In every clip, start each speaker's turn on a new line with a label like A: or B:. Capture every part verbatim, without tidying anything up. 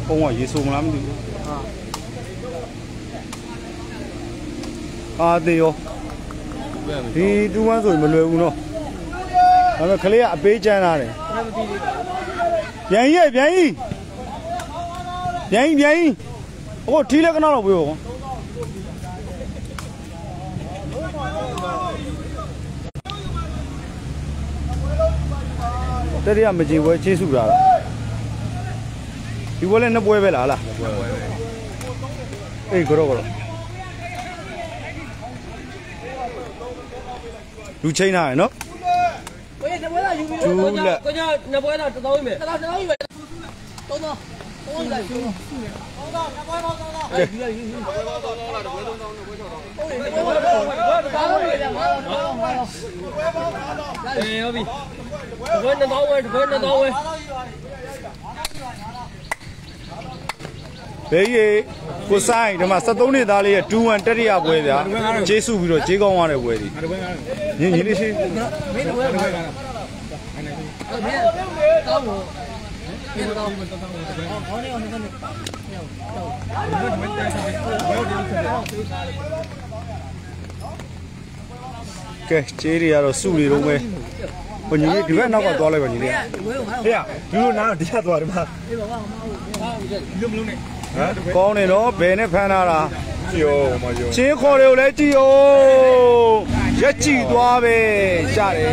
A: ပုံကရေဆိုမလားမသိဘူးအာသေးရောဒီတူဝမ်းဆိုရင်မလွယ်ဘူးနော်ဒါပေမဲ့ကလေးကအပေးချမ်းလာတယ်ပြန်ကြီးပြန်ကြီးပြန်ကြီးပြန်ကြီးဟိုထီးလည်းကနောက်တော့ပြေးပေါ့တတိယမကြီးပွဲချေးစုတာလားဒီပွဲလည်းနှစ်ပွဲပဲလားလားအေးကြောက်ကြောက်လူချင်းလာရနော်ကိုရနှစ်ပွဲလာယူပြီးတော့ကိုညကိုညနှစ်ပွဲလာတစ်သောင်းပဲတစ်သောင်းတစ်သောင်းပဲသုံးသောင်းသုံးလိုက်ယူသုံးသောင်းနှစ်ပွဲပေါင်းသုံးသောင်းအေးယူလိုက်ယူယူပွဲပေါင်းသုံးသောင်းလားတစ်ပွဲသုံးသောင်းနှစ်ပွဲ၆သောင်းဟုတ်တယ်တစ်ပွဲသုံးသောင်းတစ်သောင်းပဲဗျာငါးသောင်းငါးသောင်းငါးသောင်းပွဲပေါင်းငါးသောင်းအေးဟုတ်ပြီတစ်ပွဲနှစ်သောင်းပဲတစ်ပွဲနှစ်သောင်းပဲဘေးရီကိုဆိုင်ဒီမှာ73နှစ်သားလေးရဲ့two oneတတိယပွဲဗျာဂျေစုပြီးတော့ဂျေးကောင်းသွားတဲ့ပွဲဒီညင်ညီလေးရှိမင်းပွဲပါအဲ့ဒါမင်းတောင်းလို့ဒီတောင်းတောင်းတောင်းဟောနေအောင်နေတယ်ကဲဂျေးတွေကတော့စုနေတော့မယ်ဘယ်ညီလေးဒီဘက်နောက်ကသွားလိုက်ပါညီလေးဟေးဒီလိုနားဒီကသွားတယ်မှာဒီပါပါမဟုတ်ဘူးဒီလိုမလုပ်နဲ့ကောင်းနေတော့ဘယ်နဲ့ဖမ်းလာတာကြည့်ရောမယုံချင်းခေါ်တွေကိုလည်းကြည့်ရောရက်ကြည့်သွားပဲကြားတယ်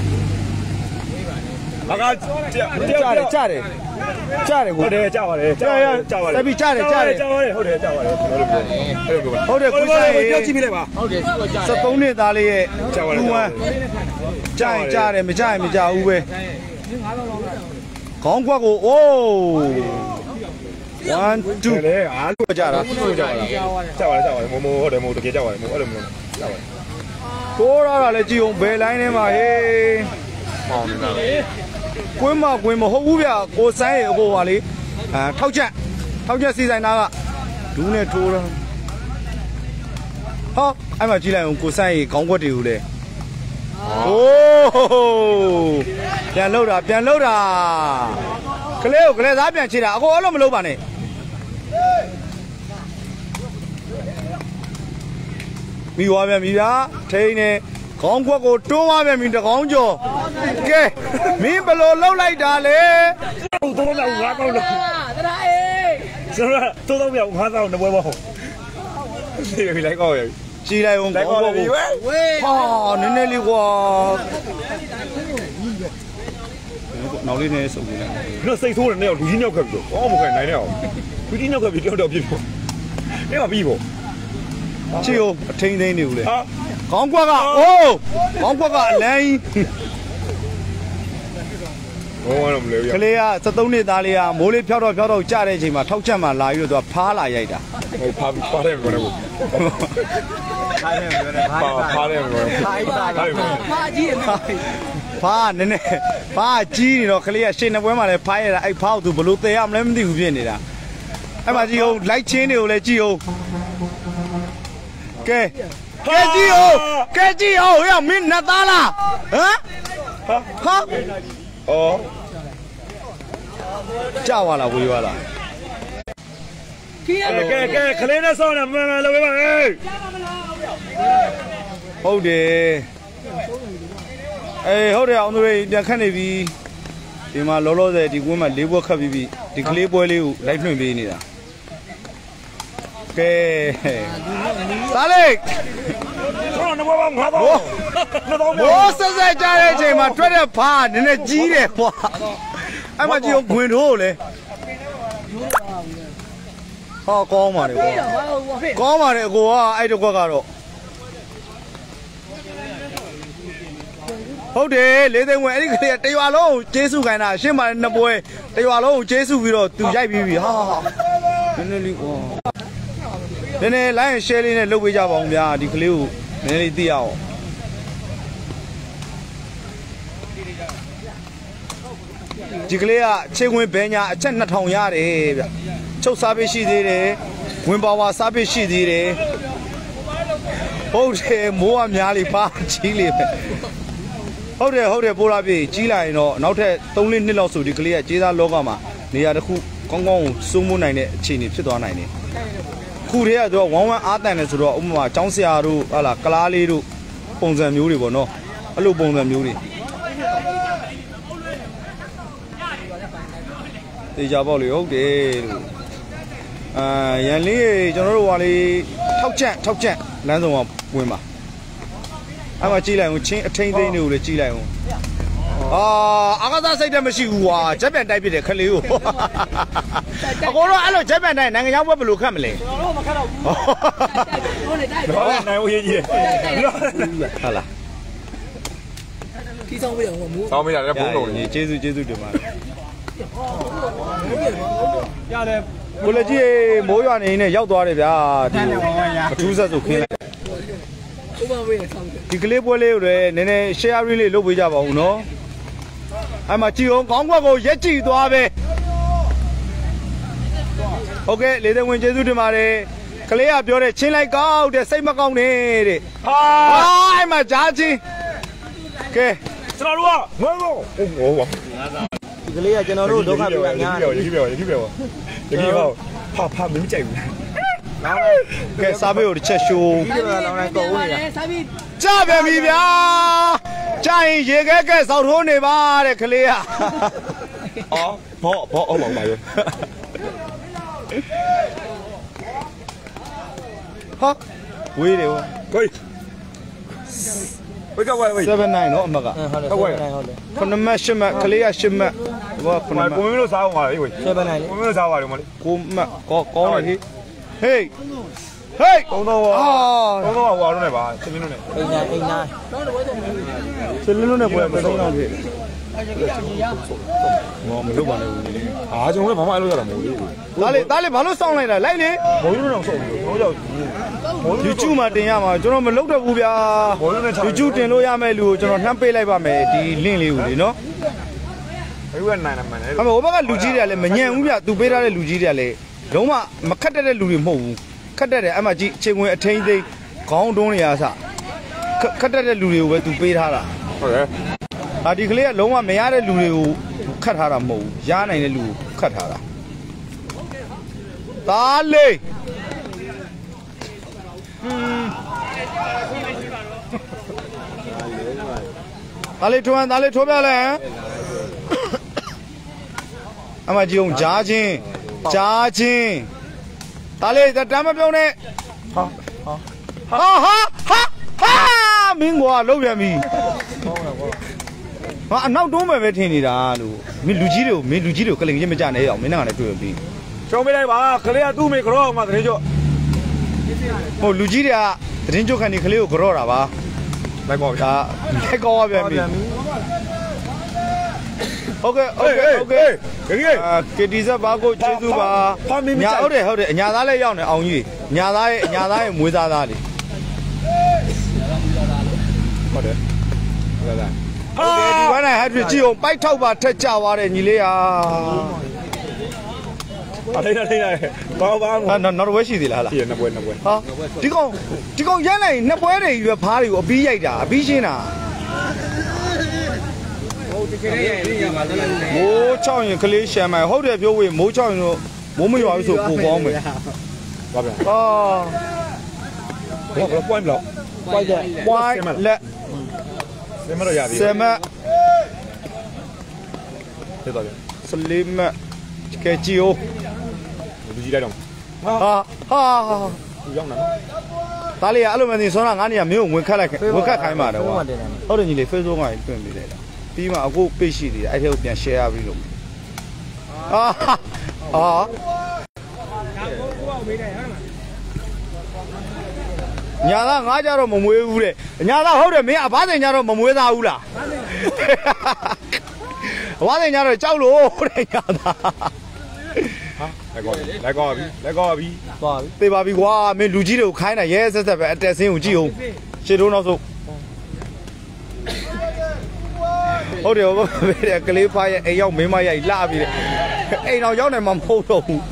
A: အကားကြားတယ်ကြားတယ်ကြားတယ်ကိုဟုတ်တယ်ကြားပါတယ်ကြားရကြားပါတယ်ပြီးကြားတယ်ကြားတယ်ကြားပါတယ်ဟုတ်တယ်ကြားပါတယ်ဟုတ်တယ်ကိုဆိုင်ပြောကြည့်ပြလိုက်ပါဟုတ်တယ်73နှစ်သားလေးရဲ့ကြားပါတယ်ကြားရင်ကြားတယ်မကြားရင်မကြားဘူးပဲခေါင်းကွက်ကိုအိုးone two လေအားလို့ကြတာလို့ကြတာကြောက်ပါတယ်ကြောက်ပါတယ်မိုးမိုးဟုတ်တယ်မိုးတကယ်ကြောက်ပါတယ်မိုးအဲ့လိုမျိုးကြောက်ပါတယ်ကိုးရတာလည်းကြည့်အောင်ဘယ်လိုင်းထဲမှာဟေးမောင်းနေတာကွင်းမကွင်းမဟုတ်ဘူးဗျကိုဆိုင်ရဲ့အကိုပါလေအဲထောက်ချက်ထောက်ချက်စီဆိုင်သားကဒူးနဲ့ထိုးတော့ဟောအဲ့မှာကြည့်လိုက်အောင်ကိုဆိုင်ရဲ့ခေါင်းခွက်တွေကိုလေโอ้ပြန်လှုပ်တာပြန်လှုပ်တာကလေးကိုကလေးသားပြန်ချစ်တာအကိုအဲ့လိုမလုပ်ပါနဲ့မိသွားပြန်ပြီဗျာထိန်းနေခေါင်းခွက်ကိုတွန်းသွားပြန်ပြီတကောင်းကျော်ကဲမင်းဘယ်လိုလှုပ်လိုက်တာလဲသုံးတော့ငါးကောင်းလို့တရာအေးဆိုတော့သုံးတော့ပြောငါးကောင်းနှစ်ပွဲပေါ့ဒီလိုက်ကောင်းရကြည်လိုက်အောင်ခေါင်းခွက်ကိုဝေးဟာနည်းနည်းလေးကွာနောက်လေးနဲ့စုပ်နေတယ်။ဒါစိတ်ဆိုးတယ်နဲ့လူကြီးနောက်ခက်ပြီးတော့အော်မခိုင်နိုင်နဲ့အောင်လူကြီးနောက်ခက်ပြီးတောက်တောက်ပြစ်ဖို့နေမှာပြီးပေါ့ချီအောင်အထိန်သိန်းနေဦးလေဟာခေါင်းကွက်ကအိုးခေါင်းကွက်ကအလန်းကြီးဟောရမလဲကလေးက73နှစ်သားလေးကမိုးလေးဖြောက်တော့ဖြောက်တော့ကြတဲ့အချိန်မှာထောက်ချက်မှလာပြီးတော့သူကဖားလာရိုက်တာဟိုဖားဖားတယ်ပြောတယ်ကိုဖားတယ်ပြောတယ်ဖားဖားတယ်ပြောတယ်ဖားဖားဖားကြီးဖားဖားနည်းနည်းဖားကြီးနေတော့ကလေးကရှင်းနေပွဲမှာလည်းဖားရတာအဲ့ဖားကိုသူဘလို့တည်ရမလဲမသိဘူးဖြစ်နေတာအဲ့မှာကြည့်အောင်လိုက်ချင်းတွေကိုလည်းကြည့်အောင်ကဲကဲကြည့်အောင်ကဲကြည့်အောင်ဟဲ့မင်းနှစ်သားလားဟမ်ဟာအော်ကြာသွားလားဝေးသွားလားကဲကဲကဲခလေးနဲ့ဆောင်းနေမှန်မှန်လုပ်ပေးပါဟေးဟုတ်တယ်အေးဟုတ်တယ်အောင်တွေပြန်ခတ်နေပြီဒီမှာလောလောဆယ်ဒီကွင်းမှာလေးပွဲခတ်ပြီးပြီဒီကလေးပွဲလေးကိုလိုက်လွှင့်ပေးနေတာကဲသားလေးဆောင်းနေဘောငါတော့ဘောဆက်ဆက်ကြတဲ့အချိန်မှာထွက်တဲ့ဖားနည်းနည်းကြီးတယ်ကွာအဲ့မှာကြည့်ခွင်တို့လေဟောကောင်းပါလေကွာကောင်းပါလေအကိုကအဲ့တစ်ခွက်ကတော့ဟုတ်တယ်လေးသိန်းဝင်အဲ့ဒီကလေးတရွာလုံးကျေးစုခိုင်းတာရှင်းပါလေနှစ်ပွဲတရွာလုံးကျေးစုပြီးတော့သူရိုက်ပြီးပြီဟာနည်းနည်းလေးကွာနည်းနည်း line share လေးနဲ့လုပ်ပေးကြပါအောင်ဗျာဒီကလေးကိုနည်းနည်းလေးသိရအောင်ဒီကလေးကခြေဝင်ဘဲညာအချက်နှစ်ထောင်ရတယ်ဗျချုပ်စားပေးရှိသေးတယ်ဝင်ပါဝါစားပေးရှိသေးတယ်ဟုတ်တယ်မိုးကများလေပါကြီးလေပဲဟုတ်တယ်ဟုတ်တယ်ပိုးလာပြီကြီးလာရင်တော့နောက်ထပ်သုံးလနှစ်လောက်ဆိုဒီကလေးကကျေးသားလောကမှာနေရာတစ်ခုကောင်းကောင်းစိုးမိုးနိုင်တဲ့အခြေအနေဖြစ်သွားနိုင်တယ်ခုတည်းကတော့ဝမ်းဝမ်းအားတန်တယ်ဆိုတော့ဥပမာចောင်းဆရာတို့ဟာလာကလားလေးတို့ပုံစံမျိုးတွေပေါ့နော်အဲ့လိုပုံစံမျိုးတွေတေချာပေါ့လေဟုတ်တယ်လို့အာရန်လေးကျွန်တော်တို့ဟာလေးထောက်ချက်ထောက်ချက်လမ်းဆောင်ဝင်ပါအဲ့မှာကြည့်လိုက်အောင်ချင်းအထိန်သိန်းတွေကိုလည်းကြည့်လိုက်အောင်အာအာကစားစိတ်တမရှိဘူးကွာချက်ပြန်တိုက်ပြတယ်ခလေးကိုအကိုတော့အဲ့လိုချက်ပြန်တိုက်နိုင်ငံခြားဘက်ဘယ်လိုခတ်မလဲကျွန်တော်တို့မခတ်တော့ဘူးဟုတ်နိုင်ဦးရေးကြီးဟာလား
B: ဒီဆောင်ပေးအောင်မူ
C: ဆောင်းပေးရတယ်ဘုံလုံး
A: ကြီးကျေးဇူးကျေးဇူးတင်ပါတယ်ရတယ်ကိုလက်ကြီးမိုးရွာနေနေရောက်သွားတယ်ဗျာဒီအထူးဆက်ဆိုခင်းလိုက်
B: ဥပမာပေးဆောင်
A: ဒီကလေးပွဲလေးကိုလည်းနည်းနည်း share လေးလုပ်ပေးကြပါဦးနော်အဲ့မှာကြည်အောင်ခေါင်းခွက်ကိုရက်ကြည့်သွားပဲဟုတ်ကဲ့လေတဲ့ဝင်ကျေးဇူးတင်ပါတယ်ကလေးကပြောတဲ့ချင်းလိုက်ကောက်တဲ့စိတ်မကောင်းနဲ့တဲ့ဟာအဲ့မှာကြားချင်းကဲ
C: ကျွန်တော်တို့ကငွေငုံဟိုဟို
A: ဒီကလေးကကျွန်တော်တို့ဒုက္ခပေးတာညာ
C: ရကြီးပြောရကြီးပြောရကြီးဟောဖာဖာမင်းကြိုက်ဘူး
A: လောင်းကဲစားပေးကိုတစ်ချက်ရှိုး
B: ပြီးတော့လောင်းလိုက်ကုန်နေတာစားပြီး
A: ကြပြန်ပြီဗျာကြရင်ရေခဲကဲစောက်ထိုးနေပါတဲ့ကလေးက
C: အော်ဘောဘောအောင်ပါပါရော
A: ဟာဝေးတယ်ဝေး
C: ဝေးဝေးကဝေးဝေး
A: seven nine နော်အမက
B: ဟုတ်တယ်ဟုတ်တယ်
A: ခုနမရှစ်မကလေးကရှစ်မ
C: ဘောခုနမကိုမင်းတို့စားအောင်ပါလေဝေး
B: seven nine
C: ကိုမင်းတို့စားပါလေမလေး
A: ကိုမကောကောင်းတယ်ဟေးဟေး
C: သုံးတော့အာသုံးတော့ဟွာတော့နေပါချင်းင်းလို့နေ
B: အိမ်ညာအိမ်ညာ
A: ချင်းင်းလို့နေပွဲမဆုံးတော့ဖြစ်မောမလုပ်ပါနဲ့ဦးလေး
C: အာကျွန်တော်လည်းဘာမှအဲ့လိုရတာမဟုတ်ဘူး
A: ဒါလေဒါလေဘာလို့စောင်းလိုက်တာလိုက်လေ
C: ဘုံလို့တော့စောင်းဘူးဘုံကြောက်
A: YouTube မှာတင်ရမှာကျွန်တော်မလုပ်တော့ဘူးဗျာ YouTube တင်လို့ရမယ့်လူကိုကျွန်တော်နှမ်းပေးလိုက်ပါမယ်ဒီ link လေးကိုလေနော်
C: ဘယ်ကနိုင်နာမှန်လဲ
A: အဲ့ဟိုဘက်ကလူကြီးတွေကလည်းမညံဘူးဗျသူပေးထားတဲ့လူကြီးတွေကလည်းလုံးဝမခတ်တဲ့လူတွေမဟုတ်ဘူးခတ်တဲ့အဲ့မှာကြည့်ချိန်ဝင်အထင်းသိမ်းခေါင်းတွန်းနေရစခတ်တဲ့လူတွေကိုပဲသူပေးထားတာ
C: ဟုတ်တယ်
A: ဟာဒီကလေးကလုံးဝမရတဲ့လူတွေကိုခတ်ထားတာမဟုတ်ဘူးရနိုင်တဲ့လူကိုခတ်ထားတာသားလေးသားလေးထွန်းသားလေးထိုးပြလဲအမကြီးအောင်ကြားချင်းကြားချင်းသားလေးတမ်းမပြုံးနဲ့ဟာဟာဟာဟာဟာမင်းကွာလုံးပြန်ပြီဟာအနောက်တွန်းမယ်ပဲထင်နေတာလို့မင်းလူကြီးတွေကိုမင်းလူကြီးတွေကိုကလင်ချင်းမကြနဲ့အောင်မင်းကလည်းတွေ့ရပြီ
C: ရှောင်းပေးလိုက်ပါကလေးကသူ့မိကြောအောင်မှတရင်ကျော်
A: ဟိုလူကြီးတွေကတရင်ကျော်ခန့်ဒီကလေးကိုကြောတာပါ
C: လိုက်ကောဗျာ
A: လိုက်ကောပြန်ပြီโอเคโอเคโอเคအာကတီဇက်ဘာကိုကျေးဇူးပါညာဟုတ်တယ်ဟုတ်တယ်အညာသားလည်းရောက်နေအောင်ကြီးညာသားရဲ့အညာသားရဲ့မွေးသားသားလေ
C: ဟုတ်တယ်ဟုတ်တယ်
A: ဟုတ်ကဲ့ဒီဘက်နဲ့ဟတ်ကြည့်အောင်ပိုက်ထောက်ပါထက်ကြသွားတယ်ညီလေးဟာ
C: အထိတ်ထိတ်လိုက်ဘာဘာ
A: နောက်နောက်ပွဲရှိသေးလားဟာ
C: ရှိရနှစ်ပွဲနှစ်ပွဲ
A: ဟာဒီကောင်ဒီကောင်ရမ်းလိုက်နှစ်ပွဲတွေရွယ်ဖားတွေကိုအပြီးရိုက်တာအပြီးရှင်းတာမိုးချောင်းရင်ကလေးရှမ်းမိုင်ဟုတ်တယ်ပြောဝေးမိုးချောင်းရင်တော့မိုးမရွာဘူးဆိုပိုကောင်းမယ်
C: ဘာဗျာ
A: အာ
C: ဘာ point ဘလောက်
A: point လက်
C: ဆယ်မတော့ရပြီ
A: ဆယ်မ
C: တဲ့တော့
A: စလီမကဲဂျီယို
C: လူကြီးလိုက်တော့
A: ဟာဟာ
C: ရောက်နေ
A: ဒါလေးအဲ့လိုမသိစောနာငါးနေရမင်းကိုဝင်ခတ်လိုက်ဝင်ခတ်ခိုင်းပါတယ်ကွာဟုတ်တယ်ညီလေး Facebook ကတွင်ပေးလိုက်တာပြီးမှအခု page ရှိသေးတယ်အဲ့ထဲကိုပြန် share ပြီးလို့အာအာညာသားငါကြတော့မမွေးဘူးတဲ့ညာသားဟုတ်တယ်မင်းအဘသိညာတော့မမွေးသားဘူးလားအဘသိညာတော့ကြောက်လို့တဲ့ညာသား
C: ဟာလက်ကောလက်ကောပြီလက်ကောပြီ
A: သွားပြီသေပါပြီကွာမင်းလူကြီးတွေကိုခိုင်းတာရဲဆက်ဆက်ပဲအတက်ဆင်းကိုကြည့်အောင်ရှေ့တော့နောက်ဆုံးဟုတ်တယ်ဟုတ်တယ်ကလေးဖားရဲ့အိမ်ရောက်မင်းမရိုက်လှပြီတဲ့အိမ်တော်ရောက်နေမှာမဟုတ်တော့ဘူး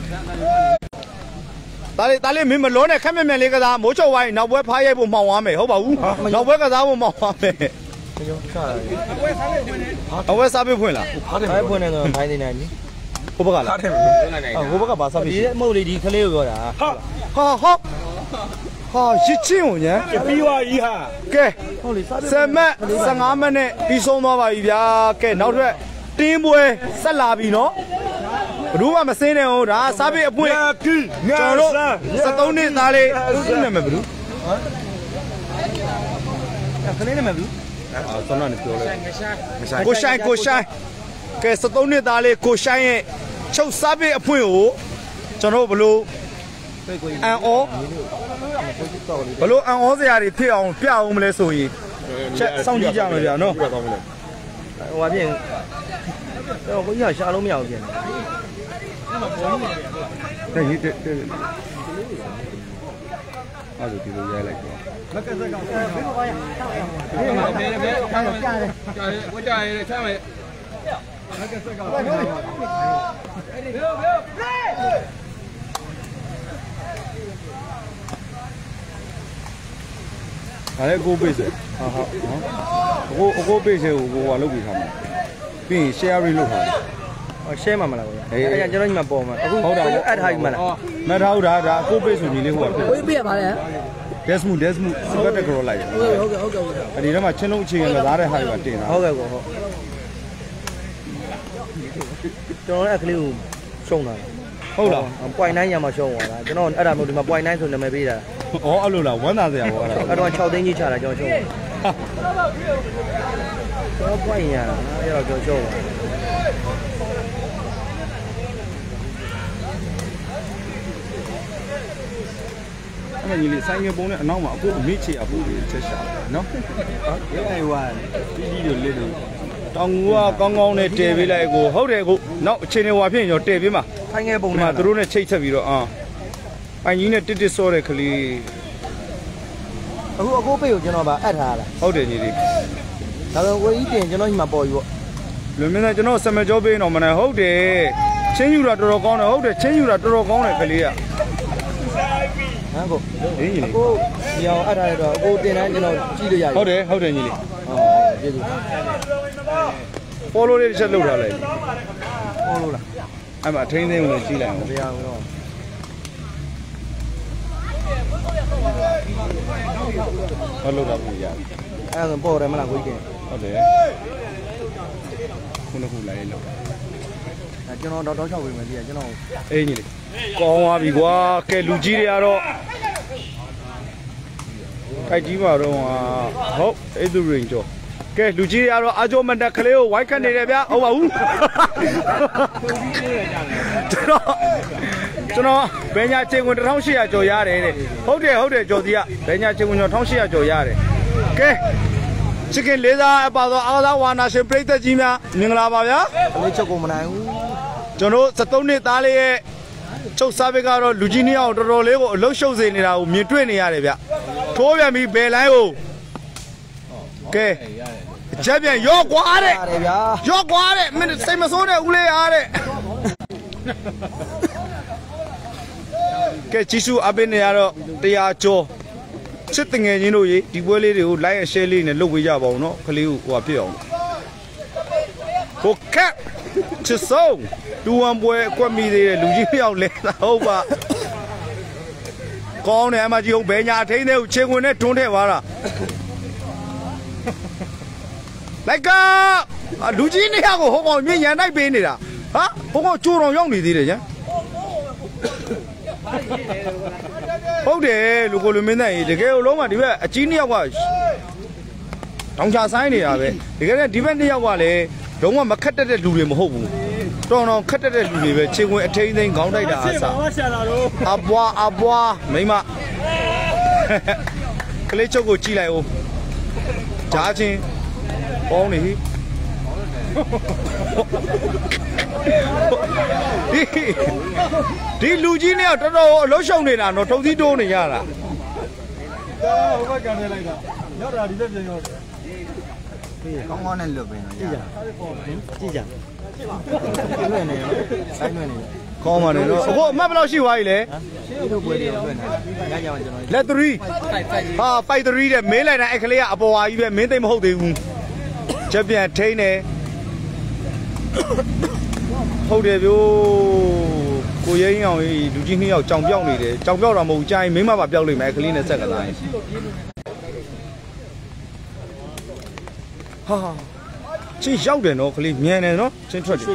A: ဒါလေးဒါလေးမင်းမလုံးနဲ့ခက်မြက်မြက်လေးကစားမိုးချုပ်ဝိုင်းနောက်ပွဲဖားရိုက်ဖို့မှောင်သွားမယ်ဟုတ်ပါဘူးနောက်ပွဲကစားဖို့မှောင်သွားမယ်
B: ကျော်ချတာအပွဲစားပေးဖွင့်တယ်
A: အပွဲစားပေးဖွင့်လား
B: ဖားတယ်ဖွင့်နေတော့ဖိုင်းနေနိုင်ပြီ
A: ဟိုဘက်ကလားဟိုဘက်ကဘာစားပြီ
B: ဒီအမုတ်လေးဒီကလေးကိုပြောတာ
A: ဟာဟာဟာဟာရစ်ချင်းဝင်ညာပြီးသွားပြီဟာကဲ
B: ဟုတ်လေစား
A: ဆယ်မတ်ဆယ်ငါးမိနစ်ပြီးဆုံးသွားပါပြီဗျာကဲနောက်ထပ်တင်းပွဲဆက်လာပြီနော်ဘယ်သူမှမစင်းနဲ့ဟုတ်ဒါစားပိတ်အပွင့်ကျွန်တော်တို့စက်သုံးနှစ်သားလေးသူ့နာမည်ဘယ်သူ
B: ကလေးနဲ့မဘူး
A: အာဆောနာနဲ့ပြောလဲကိုရှိုင်းကိုရှိုင်းကဲစက်သုံးနှစ်သားလေးကိုရှိုင်းရဲ့ချုပ်စားပိတ်အပွင့်ကိုကျွန်တော်တို့ဘလို့အန်အောဘလို့အန်အောစရာတွေဖြစ်အောင်ပြအောင်မလဲဆိုရင်ချက်စောင့်ကြည့်ကြမယ်ဗျာနော်
B: ဟိုဟာပြင်တော့ကိုကြီးကရှာလို့မရဘူးပြင်
A: တဲ့ဒီတဲ့အဲ့ဒါဒီလိုရိုက်လိုက်တော့လက်ကစက်ကဘယ်လိုပါရဘယ်မှာဘယ်ဘယ်ကြားတယ်ကြားတယ်ဝတ်ကြရဲချမ်းမယ်လက်ကစက်ကဘယ်လိုဘယ်လိုအဲ့ကိုပေးစေဟာဟာနော်အကိုအကိုပေးစေကိုကိုကလုပ်ပြီးထားမှာပြီးရင် share လုပ်ထားတယ်
B: ဟောရှဲမှာမလားကိုအဲ့ဒါကျွန်တော်ညီမပေါ်မှာအခုဟုတ်တာအပ်ထားပြီမလား
A: မထားဘူးဒါဒါအကိုပေးဆိုညီလေးဟိုက
B: ကိုပေးရပါလေ
A: desmu desmu စပတ်တက်ကြောလိုက်တယ်
B: ဟုတ်ကဲ့ဟုတ်ကဲ့ဟုတ်ကဲ့
A: အဲ့ဒီထဲမှာချင်းလုံးအခြေခံမသားတဲ့ဟာတွေကတင်တာ
B: ဟုတ်ကဲ့ကိုဟုတ်ကျွန်တော်လည်းအခလေးကိုရှုံးတာ
A: ဟုတ်လား
B: ပွိုင်နိုင်ရမှာရှုံးသွားတာကျွန်တော်အဲ့ဒါမျိုးဒီမှာပွိုင်နိုင်ဆိုနာမည်ပေးတာ
A: ဩအဲ့လိုလားဝမ်းသာစရာပေါ့အဲ့ဒါ
B: အဲ့တော့၆သိန်းကြီးချတာကျွန်တော်ရှုံးတယ်ကျွန်တော်ပွိုင်ရအဲ့တော့ကျွန်တော်ရှုံးသွား
A: အဲ့ညီလေးဆိုင်ငယ်ပုံနဲ့အနောက်မှာအခုအမေချေအပူတွေချက်ရှာတယ်နော်ဟုတ်အဲ့ဝါဒီဒီလိုလေးတော့တောင်ငူကကောင်းကောင်းနဲ့တည်ပေးလိုက်ကိုဟုတ်တယ်ကိုနောက်အချိန်တွေဟွာဖြစ်ရင်ကျွန်တော်တည်ပေးမှာ
B: ဆိုင်ငယ်ပုံ
A: ဒီ
B: နဲ့
A: မှာသူတို့နဲ့ချိတ်ဆက်ပြီးတော့အာပိုင်ကြီးနဲ့တစ်တစ်စောတဲ့ကလေး
B: အခုအကိုပိတ်ကိုကျွန်တော်ဗာအပ်ထားလား
A: ဟုတ်တယ်ညီလေး
B: ဒါဆိုကိုကြီးတင်ကျွန်တော်ညီမပေါ်ယူပေါ့
A: လွန်မြင်းကကျွန်တော်စမကြောပေးတော့မနဲ့ဟုတ်တယ်ချင်းယူတာတော်တော်ကောင်းတယ်ဟုတ်တယ်ချင်းယူတာတော်တော်ကောင်းတယ်ကလေးက
B: ဟမ်ကို
A: အေးညီလေး
B: ကိုဒီအောင်အပ်ထားရတော့အကိုတင်တိုင်းကျွန်တော်ကြည့်လို့ရတယ်
A: ဟုတ်တယ်ဟုတ်တယ်ညီလေး
B: ဟုတ်ကျေးဇူး
A: follow လေးတစ်ချက်လုပ်ထားလိုက်
B: ဟုတ်လို့လား
A: အဲ့မှာအထင်းသိမ်းဝင်ကြည့်လိုက်အောင်
B: တရားဝင်တော့
A: ဟောလုပ်တာပြရတယ်
B: အဲ့ဒါပေါ်တယ်မလားကိုကြီးက
A: ဟုတ်တယ်ခုနကလိုက်လောက်
B: အဲကျွန်တော်တော့တော့ချောက်ဝင်မယ်ဒီကကျွန်တော်
A: အေးညီလေးကောင်းသွားပြီကွာကဲလူကြီးတွေကတော့ခိုက်ကြီးပါတော့ဟာဟုတ်အဲ့သူရင်ကျော်ကဲလူကြီးတွေကတော့အာဂျိုမန်တက်ကလေးကိုဝိုက်ခတ်နေတယ်ဗျာဟုတ်ပါဘူးကျွန်တော်ကျွန်တော်ဘယ်ညာချိန်ဝင်တစ်ထောင်ရှစ်ရာကျော်ရတယ်တဲ့ဟုတ်တယ်ဟုတ်တယ်ကျော်စီကဘယ်ညာချိန်ဝင်ကျော်တစ်ထောင်ရှစ်ရာကျော်ရတယ်ကဲချစ်ခင်လေးစားအပါတော့အားသာဝါနာရှင်ပြိတ္တကြီးများမင်္ဂလာပါဗျာ
B: အလေးချက်ကိုမနိုင်ဘူး
A: ကျွန်တော်စက်သုံးနှစ်သားလေးရဲ့ချုပ်စားပိတ်ကတော့လူကြီးနှစ်ယောက်တော်တော်လေးကိုအလုရှုပ်စေနေတာကိုမြင်တွေ့နေရတယ်ဗျထိုးပြန်ပြီးဘယ်လိုင်းကိုကဲချက်ပြန်ရော့ကွာတဲ့
B: ရတယ်ဗျာ
A: ရော့ကွာတဲ့မင်းစိတ်မဆိုးတဲ့ဦးလေးအားတဲ့ကဲကြည့်စုအပင်းနေရတော့တရားကျော်စစ်တငယ်ချင်းတို့ရေဒီပွဲလေးတွေကို like and share လေးနဲ့လုပ်ပေးကြပါဦးနော်ခလေးကိုဟိုဖြစ်အောင်ဟိုကက်ချစ်ဆုံးတူဝံပွဲအကွက်မိသေးတဲ့လူကြီးပြောက်လဲဟုတ်ပါကောင်းတယ်အမကြီးဟုတ်ဘယ်ညာအထိန်းသေးကိုချင်းခွင်နဲ့တွန်းထည့်သွားတာလိုက်ကလူကြီးနေရကိုဟိုကောင်မြင်ရန်တိုက်ပေးနေတာဟာဟိုကောင်ကြိုးတော်ရောက်နေသေးတယ်ညာဟုတ်တယ်လူကိုလူမင်းတဲ့တကယ်လုံးဝဒီဘက်အကြီးနှစ်ယောက်ကတောင်ချဆိုင်နေတာပဲတကယ်လည်းဒီဘက်နှစ်ယောက်ကလည်းလုံးဝမခက်တက်တဲ့လူတွေမဟုတ်ဘူးတော်တော်ခက်တက်တဲ့လူတွေပဲချင်းဝင်အထိန်းသိမ်းခေါင်းတိုက်တာအစားအပွားအပွားမိမကလေးချုပ်ကိုကြည့်လိုက်ဦးဂျားချင်းပေါင်းနေဟိဒီလူကြီးเนี่ยတော်တော်အလုံးရှုံနေတာတော့ထုံစည်းတိုးနေရတာဟိုဘက်ကန်နေလိုက်တာရောက်တာဒီဘက်ပြန်ရောက်တယ်
B: ကောင်းကောင်းနဲ့လွတ်ပင်တော့ကြည့်ကြကြည့်ကြလွတ်နေနော်ဆိုင်လွတ်နေ
A: ကောင်းပါနဲ့တော့အခုအမှတ်ဘယ်လောက်ရှိသွားပြီလဲ
B: ရှင်းတို့ပွဲတွေလွတ်နေရကြမှာကျွန်တော်
A: လက်3ဟာဖိုက်3တဲ့မင်းလိုက်တာအဲ့ကလေးကအပေါ်ဝါကြီးပဲမင်းသိမဟုတ်သေးဘူးချက်ပြန်ထိန်းတယ်ဟုတ်တယ်ဗျို့ကိုရင်းအောင်ကြီးလူကြီးနှစ်ယောက်ကြောင်ပြောက်နေတယ်ကြောင်ပြောက်တာမဟုတ်ကြိုင်မိမပါပြောက်လိမ့်မယ်ကလေးနဲ့ဆက်ကစားရင်ဟာချင်းရောက်တယ်နော်ကလေးမြန်တယ်နော်ချင်းထွက်တယ်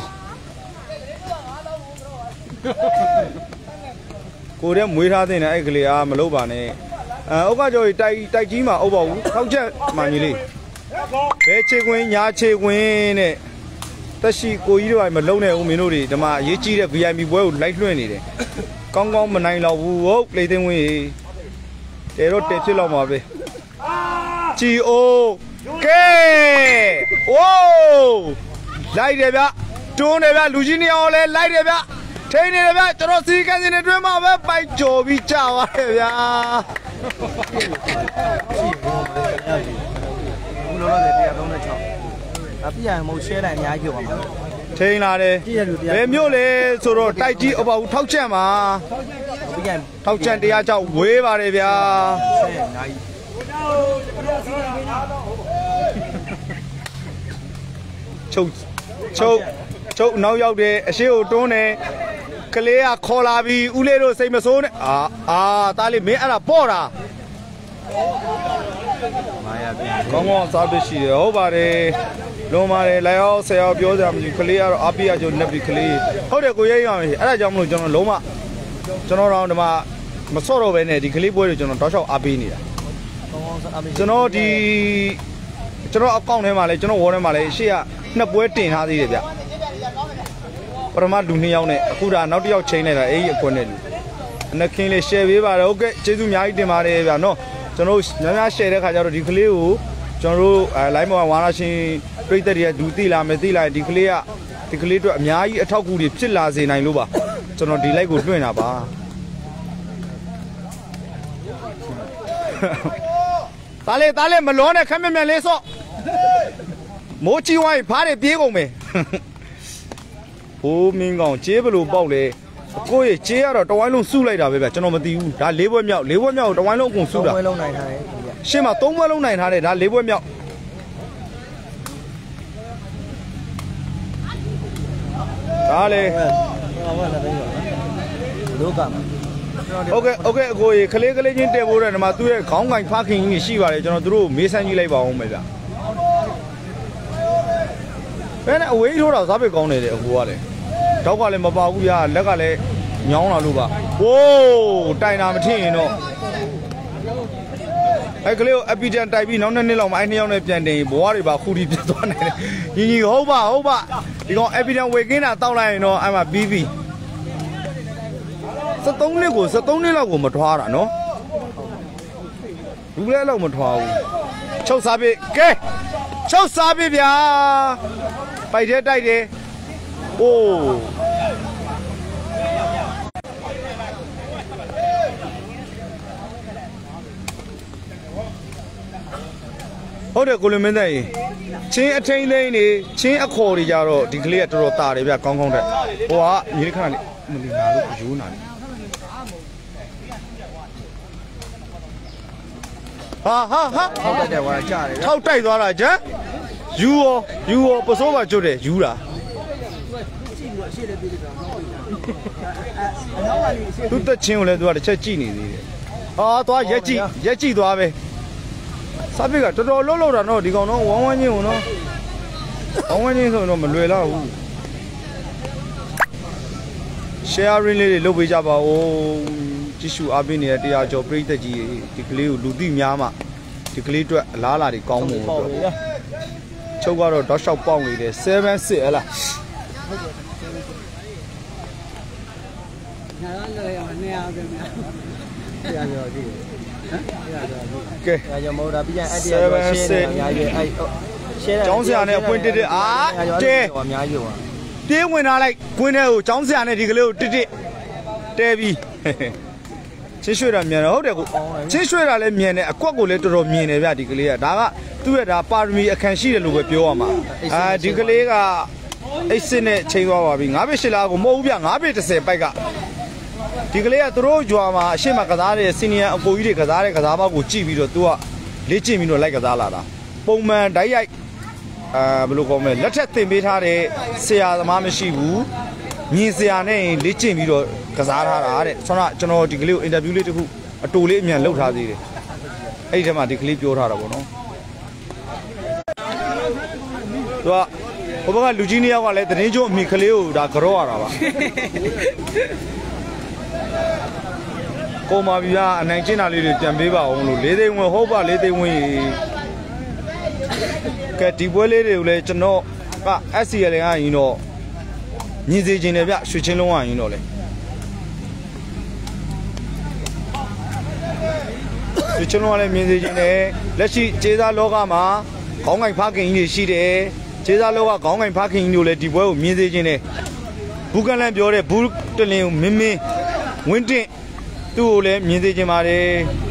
A: ကိုရဲမွေးထားတဲ့နဲ့အဲ့ကလေးအားမလုပ်ပါနဲ့အဲဥက္ကကျော်ကြီးတိုက်တိုက်ကြီးမှာအုပ်ပါဘူးထောက်ချက်မှညီလေးဘဲချေခွင်းညာချေခွင်းတဲ့တက်ရှိကိုကြီးတို့ကမလုံးနဲ့ဦးမင်းတို့တွေဒီမှာအရေးကြီးတဲ့ V I P ပွဲကိုလိုက်လွှင့်နေတယ်ကောင်းကောင်းမနိုင်တော့ဘူးဟုတ်ပလေသိန်းဝင်းတဲတော့တက်ဖြစ်တော့မှာပဲဂျီအိုကဲဝိုးလိုက်တယ်ဗျတွန်းတယ်ဗျလူကြီးနေအောင်လဲလိုက်တယ်ဗျထိနေတယ်ဗျကျွန်တော်စီကန်းစင်တွေတွင်းမှာပဲပိုက်ကြော်ပြီးကြာသွားတယ်ဗျာ
B: ဘူးလောလောဆယ်တရားသုံး၆အပြည့်အမုံရှဲလိုက်အများကြီးပြောပါမှာ
A: ထိန်လာတယ်ဘယ်မျိုးလဲဆိုတော့တိုက်ကြီးအပေါ့ထောက်ချက်မှာထောက်ချက်တရားကြောင့်ဝေးပါတယ်ဗျာရှဲအများကြီးချုပ်ချုပ်ချုပ်နောက်ရောက်တယ်အရှိကိုတွန်းတယ်ကလေးကခေါ်လာပြီးဦးလေးတို့စိတ်မဆိုးနဲ့အာအာသားလေးမင်းအဲ့ဒါပေါ့တာ
B: မာယာပြန်
A: ကောင်းကောင်းစားပစ်ရှိတယ်ဟုတ်ပါတယ်လွန်ပါတယ်လိုက်အောင်ဆယ်အောင်ပြောစရာမရှိကလေးကတော့အပိယကျုံလက်ပြီးကလေးဟုတ်တယ်ကိုရဲရအောင်အဲ့ဒါကြောင့်မလို့ကျွန်တော်လုံးဝကျွန်တော်တော့ဒီမှာမစော့တော့ပဲနဲ့ဒီကလေးပွဲတွေကျွန်တော်တောက်လျှောက်အားပေးနေတာ
B: ကောင်းကောင်းစားအပိ
A: ကျွန်တော်ဒီကျွန်တော်အကောင့်ထဲမှာလဲကျွန်တော်ဝေါ်ထဲမှာလဲရှေ့ကနှစ်ပွဲတင်ထားသေးတယ်ဗျပထမလူနှစ်ယောက်နဲ့အခုဒါနောက်တစ်ယောက်ချိန်နေတာအဲ့ဒီအကွက်နဲ့လူအနခင်းလေး share ပေးပါတယ်ဟုတ်ကဲ့ကျေးဇူးအများကြီးတင်ပါတယ်ဗျာနော်ကျွန်တော်များများ share တဲ့ခါကျတော့ဒီကလေးကိုကျွန်တော်တို့အဲ line မှာဝါနာရှင်ပြိတ္တတွေကဒူသိလာမယ်သိလာရင်ဒီကလေးကဒီကလေးတို့အများကြီးအထောက်အကူတွေဖြစ်လာစေနိုင်လို့ပါကျွန်တော်ဒီ like ကိုလွှင့်တာပါတားလေတားလေမလောနဲ့ခက်မြက်မြက်လေးစော့မိုးချီဝိုင်းဖားတွေပြေးကုန်မယ်ဟိုးမင်းကောင်ကျေးဘလို့ပေါက်လေကိုယ့်ရဲ့ကျေးကတော့တဝိုင်းလုံးစုလိုက်တာပဲဗျကျွန်တော်မသိဘူးဒါလေးဘွဲ့မြောက်လေးဘွဲ့မြောက်တဝိုင်းလုံးအကုန်စုတာ
B: သုံးဘွဲ့လုံးနိုင်ထားတယ်
A: ရှင်းမှာသုံးဘွဲ့လုံးနိုင်ထားတယ်ဒါလေးဘွဲ့မြောက်ဒါလေ
B: လောကမှာ
A: โอเคโอเคအကိုကြီးခလေးကလေးချင်းတဲဖို့တဲ့ဒီမှာသူ့ရဲ့ခေါင်းကင်ဖခင်ကြီးရှိပါတယ်ကျွန်တော်တို့မေးဆန်းကြည့်လိုက်ပါဦးမယ်ဗျဘယ်နဲ့အဝေးထိုးတာစားပစ်ကောင်းနေတယ်အကိုကလည်းတောက်ကလည်းမပါဘူးဗျာလက်ကလည်းညောင်းလာလို့ပါဝိုးတိုင်တာမထင်ရင်တော့အဲ့ကလေးကိုအပီတန်တိုက်ပြီးနောက်နှစ်နှစ်လောက်မှအဲ့နှစ်ယောက်နဲ့ပြန်တင်ဘွားတွေပါခူတီပြတ်သွားနိုင်တယ်ညီညီဟုတ်ပါဟုတ်ပါဒီကောင်အပီတန်ဝေကင်းတာတောက်လိုက်ရင်တော့အဲ့မှာပြီးပြီစက်သုံးနှစ်ကိုစက်သုံးနှစ်လောက်ကိုမထွားတာနော်ဘူးလဲလောက်မထွားဘူးချုပ်စားပြီကဲချုပ်စားပြီဗျာပိုက်တဲ့တိုက်တယ်အိုးဟုတ်တယ်ကိုလမင်းတဲ့ချင်းအထိန်သိန်းနေချင်းအခေါ်တွေကြတော့ဒီကလေးကတော်တော်တာတယ်ဗျကောင်းကောင်းတဲ့ဟိုကညီလေးခဏလေးမလီနာလို့ယူနာတယ်ဟာဟာဟာ
B: ထောက်တိုက်တယ်ကွာကြားတယ်
A: ထောက်တိုက်သွားတာကျန်ယူရောယူရောပစိုးပါကျွတ်တယ်ယူတာသူတက်ချင်းကိုလည်းသူကတစ်ချက်ကြည့်နေသေးတယ်ဟာသွားရက်ကြည့်ရက်ကြည့်သွားပဲစားပစ်ကတော်တော်လှုပ်လှုပ်တာနော်ဒီကောင်တော့ဝမ်းဝမ်းချင်းကိုနော်ဝမ်းဝမ်းချင်းဆိုတော့မလွယ်တော့ဘူး sharing လေးတွေလုပ်ပေးကြပါဦးကြည့်ရှုအားပေးနေတဲ့တရားကျော်ပရိသတ်ကြီးဒီကလေးကိုလူသိများမှဒီကလေးအတွက်အလားအလာတွေကောင်းမှုပေါ့ချုပ်ကတော့တောက်လျှောက်ပေါက်နေတယ်seven sixဟဲ့လား
B: ညာလည်းရနေအောင်ပြန်ပြန်ရောကြည့်ဟမ်
A: ကဲ
B: ရမဟုတ်တာပြန်အတရားရှင်းနေအများကြီးအဲ့ရှင်း
A: ကျောင်းဆရာနဲ့အပွင့်တစ်တစ်အာတဲ
B: အများကြီးပါ
A: တင်းဝင်ထားလိုက်ကွင်းထဲကိုကျောင်းဆရာနဲ့ဒီကလေးကိုတစ်တစ်တဲပြီးချင်းရွှေ့တာမြန်တယ်ဟုတ်တယ်ကိုချင်းရွှေ့တာလည်းမြန်တယ်အကွက်ကိုလည်းတော်တော်မြင်တယ်ဗျဒီကလေးကဒါကသူ့ရဲ့ဒါပါရမီအခန့်ရှိတယ်လို့ပဲပြောရမှာအာဒီကလေးကအိတ်စစ်နဲ့ချိန်သွားပါပြီ၅ဘစ်၈လားကိုမဟုတ်ဘူးဗျ၅ဘစ်၁၀ပိုက်ကဒီကလေးကသူတို့ကြွာမှာအရှိမကစားတဲ့စီနီယာအကိုကြီးတွေကစားတဲ့ကစားပေါက်ကိုကြည့်ပြီးတော့သူကလေ့ကျင့်ပြီးတော့လိုက်ကစားလာတာပုံမှန်ဓာတ်ရိုက်အာဘယ်လိုကောင်းမလဲလက်ထက်တင်ပေးထားတဲ့ဆရာသမားမရှိဘူးမြင်ဆရာနဲ့လေ့ကျင့်ပြီးတော့ကစားထားတာတဲ့ဆိုတော့ကျွန်တော်ဒီကလေးကိုအင်တာဗျူးလေးတစ်ခုအတူလေးအမြန်လုပ်ထားသေးတယ်အဲ့ဒီထဲမှာဒီကလေးပြောထားတာပေါ့နော်သူကဘဘကလူကြီးနှစ်ယောက်ကလည်းတရင်ကျိုးအမိကလေးကိုဒါကြော့ရတာပါကိုမာဘီကအနိုင်ကျင်းတာလေးတွေပြန်ပေးပါအောင်လို့လေးသိန်းဝင်ဟုတ်ပါလေးသိန်းဝင်ကဲဒီပွဲလေးတွေကိုလည်းကျွန်တော်က S C L ကရင်တော့ညီစေခြင်းတယ်ဗျရွှေချင်းလုံးကရင်တော့လေရွှေချင်းလုံးကလည်းမြင်စေခြင်းတယ်လက်ရှိကျေးဇာလောကမှာခေါင်းငိုင်ဖခင်ကြီးတွေရှိတယ်ကျေးဇာလောကခေါင်းငိုင်ဖခင်ကြီးတို့လည်းဒီပွဲကိုမြင်စေခြင်းတယ်ဘူးကလန်ပြောတဲ့ဘူးတလင်ကိုမင်းမင်းဝင်းတင့်သူ့ကိုလည်းမြင်စေခြင်းပါတယ်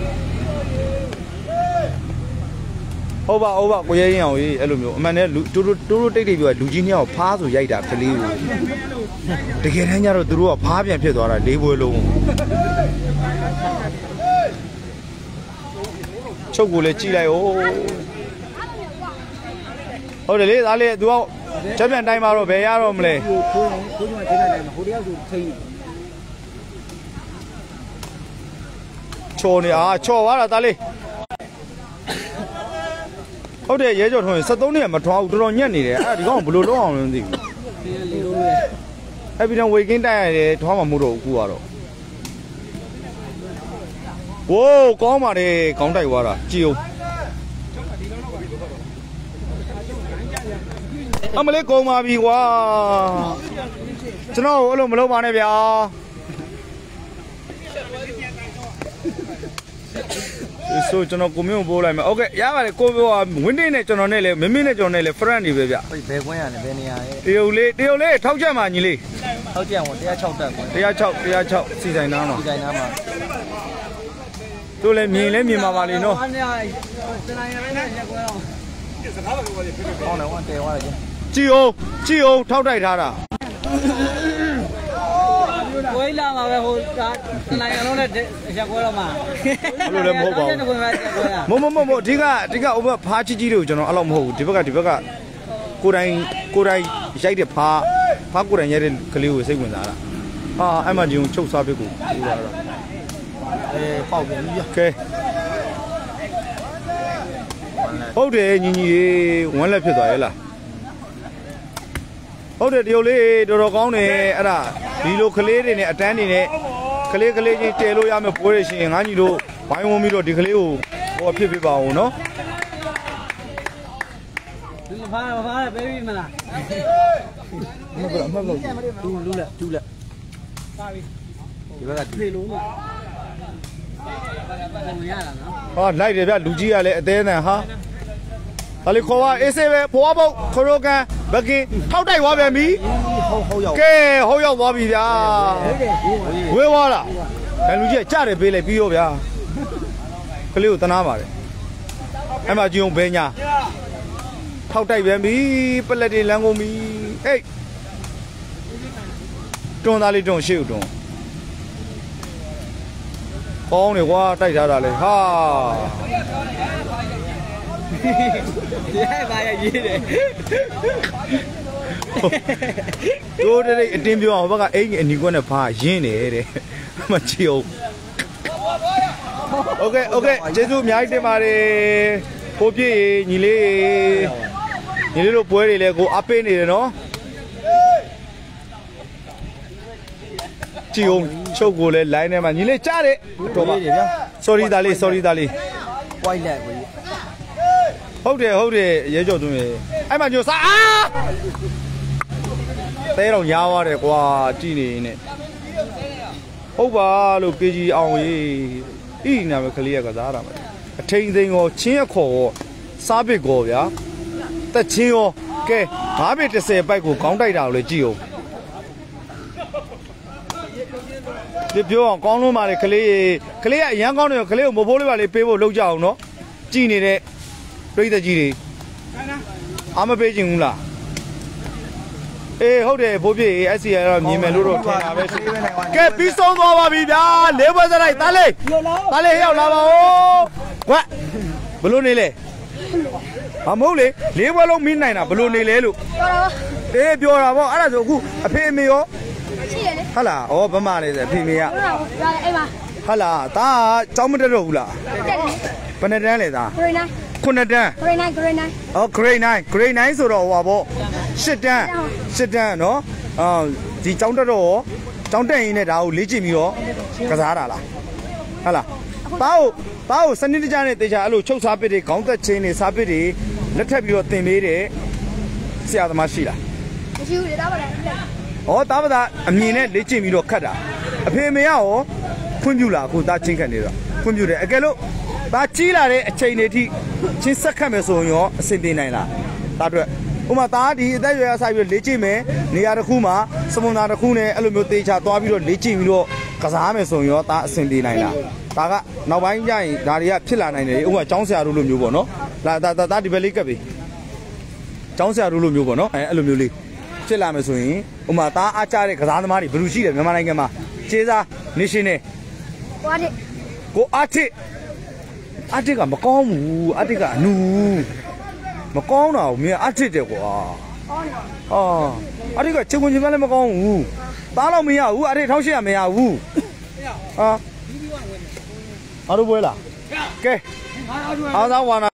A: ဟုတ်ပါဟုတ်ပါကိုရဲရင်အောင်ကြီးအဲ့လိုမျိုးအမှန်တည်းတူတူတူတူတိတ်တိတ်ပြောလူကြီးနှစ်ယောက်ဖားဆိုရိုက်တာကလေးကိုတကယ်တမ်းကျတော့သူတို့ကဖားပြန်ဖြစ်သွားတာလေးပွဲလုံးချုပ်ကိုလည်းကြည့်လိုက်ဦးဟုတ်တယ်လေဒါလေ तू ကချက်ပြန်တိုင်းမှာတော့ဘယ်ရတော့မလဲ
B: ခိုးခိုးခိုးကျွမ်းချိန်တိုင်းမှာဟိုတယောက်ဆိုထိန်း
A: ချော်နေအားချော်သွားတာဒါလေးဟုတ်တယ်ရဲကျော်ထွန်းစက်သုံးနှစ်မထွားဘူးတော်တော်ညက်နေတယ်အဲ့ဒီကောင်ဘယ်လိုလုပ်အောင်လဲမသိဘူးအဲ့ပြီးတော့ဝေကင်းတိုက်ရတယ်ထွားမှာမို့တော့အခုကတော့ဝိုးကောင်းပါတယ်ခေါင်းတိုက်သွားတာကြည်အောင်အမလေးကုန်ပါပြီကွာကျွန်တော်အဲ့လိုမလုပ်ပါနဲ့ဗျာဆိုကျွန်တော်ကိုမျိုးပို့လိုက်မယ်โอเคရပါတယ်ကိုပြောဝင်းတင်းနဲ့ကျွန်တော်နဲ့လည်းမင်းမင်းနဲ့ကျွန်တော်နဲ့လည်း friend နေပဲဗျ
B: ဘယ်ကွင်းရလဲဘယ်နေရာလဲ
A: တရုတ်လေးတရုတ်လေးထောက်ချက်မှာညီလေး
B: ထောက်ချက်ဝင်one oh sixတက်ကွင်း
A: one oh six one oh sixစီဆိုင်နားမှာ
B: စီဆိုင်နားမှာ
A: တို့လည်းမြင်လဲမြင်ပါပါလိမ့်နော်
B: စနိုင်ရမယ်နဲ့ရက်ကွင်းတော့စကားပါပြောတယ်ဖြစ်ဖြစ်ဟောင်းတယ်ဟောတဲသွားတယ်
A: ကြည်အောင်ကြည်အောင်ထောက်တိုက်ထားတာ
B: ကိုယ်လာမှာပဲဟိုစနိုင်ရလုံးနဲ့ရက်ကွင်းတော့မှာ
A: ဘယ်လိုလဲမဟုတ်ပါဘူးမမမမအဓိကအဓိကဟိုဘက်ဖားကြီးကြီးတွေကိုကျွန်တော်အဲ့လိုမဟုတ်ဘူးဒီဘက်ကဒီဘက်ကကိုယ်တိုင်ကိုယ်တိုင်ရိုက်တဲ့ဖားဖားကိုယ်တိုင်ရိုက်တဲ့ကလေးကိုစိတ်ဝင်စားတာဟာအဲ့မှကြီးကိုချုပ်စားပစ်ကိုပြောတာတော့
B: အဲပေါက်ပြန်ပြီ
A: ကဲဟုတ်တယ်ညီညီဝမ်းလက်ဖြစ်သွားရဲ့လားဟုတ်တယ်တရုတ်လေးတော်တော်ကောင်းတယ်အဲ့ဒါဒီလိုကလေးတွေနဲ့အတန်းတွေနဲ့ကလေးကလေးချင်းတဲလို့ရမယ်ပွဲရရှင်ငါညီတို့ဝိုင်းဝန်းပြီးတော့ဒီကလေးကိုဟောဖြစ်ပြပါအောင်နော်
B: ဒီမဖားမဖားပဲပြီမလား
A: မဟုတ်ဘူးမဟုတ်ဘူး
B: တူလူလက်တူလက်ပါပြီဒီဘက်ကပြေလို့မှာရတာနော်
A: ဟာလိုက်တယ်ဗျလူကြီးကလည်းအသေးအံဟာဒါလေးခေါ်ပါအေးစေးပဲဖွားပုတ်ခရိုကန်ဘကင်းထောက်တိုက်သွားပြန်ပြီ
B: ဟုတ်ဟုတ်ရောက်က
A: ဲဟုတ်ရောက်သွားပြီဗျာဝေးသွားလားအဲလူကြီးကကြတယ်ပေးလိုက်ပြီးရောဗျာကလေးကိုတနာပါတယ်အဲ့မှာကြည့်အောင်ဘဲညာထောက်တိုက်ပြန်ပြီပလက်တွေလမ်းကုန်ပြီဟေးတွန်းသားလေးတွန်းရှေ့ကိုတွန်းကောင်းတယ်ကွာတိုက်ထားတာလေဟာ
B: ဒီဟဲ့ပါရရေးတယ်
A: တို့တဲ့အတင်းပြောအောင်ဘက်ကအိမ်အနီကွက်နဲ့ဖားရင်းတယ်တဲ့မချီအောင်โอเคโอเคကျေးဇူးအများကြီးတင်ပါတယ်ကိုပြည့်ညီလေးညီလေးတို့ပွဲတွေလဲကိုအပေးနေတယ်နော်ကြည့်အောင်ချုပ်ကိုလဲ line ထဲမှာညီလေးကြားတယ်
B: တော်ပါဗျာ
A: sorry ဒါလေး sorry ဒါလေး
B: white လက်ကို
A: ဟုတ်တယ်ဟုတ်တယ်ရဲကျော်သွင်းရေအဲ့မှာညိုစားအာတဲတော့ညားသွားတယ်ကွာကြည်နေနေဟုတ်ပါလို့ K G အောင်ကြီးဤနာမကလေးကစားတာမအထိန်သိန်းရောချင်းအခေါ်ရောစားပစ်ကောဗျာတက်ချင်းရောကဲငါးဘစ်တစ်ဆယ်ပိုက်ကိုခေါင်းတိုက်တာကိုလေကြည့်အောင်ဒီပြောအောင်ကောင်းလို့ပါလေကလေးကလေးကအရန်ကောင်းတယ်ကလေးကိုမဖိုးလေးပါလေးပေးဖို့လုပ်ကြအောင်နော်ကြည်နေတဲ့ပြိတ္တကြီးတွေအားမပေးချင်ဘူးလားအေးဟုတ်တယ်ဘိုးပြည့် S C R တော့မြင်မယ်လို့တော့ထင်တာပဲရှိကဲပြီးဆုံးသွားပါပြီဗျာလေးပွဲစလိုက်တားလေးတားလေးရောက်လာပါဦးကွက်ဘလို့နေလဲဟာမဟုတ်လေလေးပွဲလုံးမင်းနိုင်တာဘလို့နေလဲလို့အေးပြောတာပေါ့အဲ့ဒါဆိုအခုအဖေအမေရောရှိရလေဟုတ်လားဩဗမာလေးဆိုအဖေမေကဟုတ်လားအဲ့ပါဟုတ်လားဒါကကျောင်းမတက်တော့ဘူးလားတက်တယ်ဘယ်နှစ်တန်းလဲသား grade nine ခုနှစ်တန်း grade nine grade nine ဩ grade nine grade nine ဆိုတော့ဟိုပါပေါ့ရှစ်တန်းရှစ်တန်းနော်အော်ဒီကျောင်းတက်တော့ကျောင်းတက်ရင်လည်းဒါကိုလေ့ကျင့်ပြီးတော့ကစားတာလားဟုတ်လားဘာကိုဘာကိုစနစ်တကျနဲ့တေချာအဲ့လိုချုပ်စားပစ်တွေခေါင်းသက်ချင်းတွေစားပစ်တွေလက်ထပ်ပြီးတော့တင်ပေးတယ်ဆရာသမားရှိလားမရှိဘူးလေတားပါလားဩတားပါတာအမြင်နဲ့လေ့ကျင့်ပြီးတော့ခတ်တာအဖေမေရောဖွင့်ပြလာအခုတားချင်းခတ်နေတော့ဖွင့်ပြတယ်အကယ်လို့ဒါကြီးလာတဲ့အချိန်တွေထိချင်းဆက်ခတ်မယ်ဆိုရင်ရောအဆင်ပြေနိုင်လားဒါအတွက်ဥမာသားဒီအသက်ရွယ်အစားပြီးလေ့ကျင့်မယ်နေရာတစ်ခုမှာစမွန်တာတစ်ခုနဲ့အဲ့လိုမျိုးတေချာသွားပြီးတော့လေ့ကျင့်ပြီးတော့ကစားမယ်ဆိုရင်ရောဒါအဆင်ပြေနိုင်လားဒါကနောက်ပိုင်းကျရင်ဒါတွေကဖြစ်လာနိုင်တယ်ဥပမာကျောင်းဆရာတို့လိုမျိုးပေါ့နော်ဒါဒါဒါဒီဘက်လေးကပ်ပြီကျောင်းဆရာတို့လိုမျိုးပေါ့နော်အဲအဲ့လိုမျိုးလေးဖြစ်လာမယ်ဆိုရင်ဥပမာသားအားကြတဲ့ကစားသမားတွေဘယ်လိုရှိတယ်မြန်မာနိုင်ငံမှာခြေစား national ကိုအားတစ်ကိုအားတစ်အားတစ်ကမကောင်းဘူးအားတစ်ကအနူမကောင်းတာကိုမင်းအားတစ်တယ်ကွာကောင်းတယ်ဟာအားတစ်ကချိန်ဝင်ချိန်မှလည်းမကောင်းဘူးသားတော့မရဘူးအားတစ်တစ်၈၀၀မရဘူးဟာအားတို့ပွဲလားကဲအားသာဝါနာ